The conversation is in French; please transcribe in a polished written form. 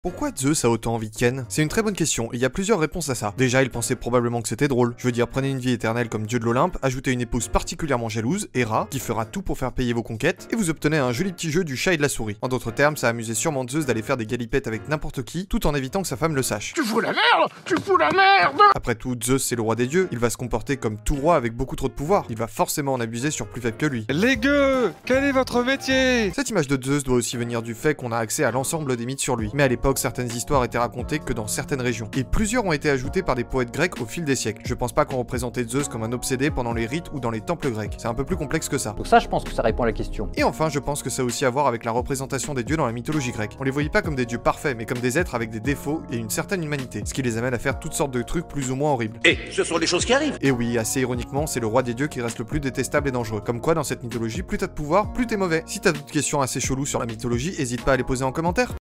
Pourquoi Zeus a autant envie de Ken? C'est une très bonne question, et il y a plusieurs réponses à ça. Déjà, il pensait probablement que c'était drôle. Je veux dire, prenez une vie éternelle comme dieu de l'Olympe, ajoutez une épouse particulièrement jalouse, Héra, qui fera tout pour faire payer vos conquêtes, et vous obtenez un joli petit jeu du chat et de la souris. En d'autres termes, ça amusait sûrement Zeus d'aller faire des galipettes avec n'importe qui, tout en évitant que sa femme le sache. Tu fous la merde! Tu fous la merde! Après tout, Zeus c'est le roi des dieux, il va se comporter comme tout roi avec beaucoup trop de pouvoir, il va forcément en abuser sur plus faible que lui. Les gueux, quel est votre métier? Cette image de Zeus doit aussi venir du fait qu'on a accès à l'ensemble des mythes sur lui. Mais à l'époque, certaines histoires étaient racontées que dans certaines régions. Et plusieurs ont été ajoutées par des poètes grecs au fil des siècles. Je pense pas qu'on représentait Zeus comme un obsédé pendant les rites ou dans les temples grecs. C'est un peu plus complexe que ça. Donc ça, je pense que ça répond à la question. Et enfin, je pense que ça a aussi à voir avec la représentation des dieux dans la mythologie grecque. On les voyait pas comme des dieux parfaits, mais comme des êtres avec des défauts et une certaine humanité. Ce qui les amène à faire toutes sortes de trucs plus ou moins horribles. Et ce sont des choses qui arrivent! Et oui, assez ironiquement, c'est le roi des dieux qui reste le plus détestable et dangereux. Comme quoi, dans cette mythologie, plus t'as de pouvoir, plus t'es mauvais. Si t'as d'autres questions assez cheloues sur la mythologie, hésite pas à les poser en commentaire.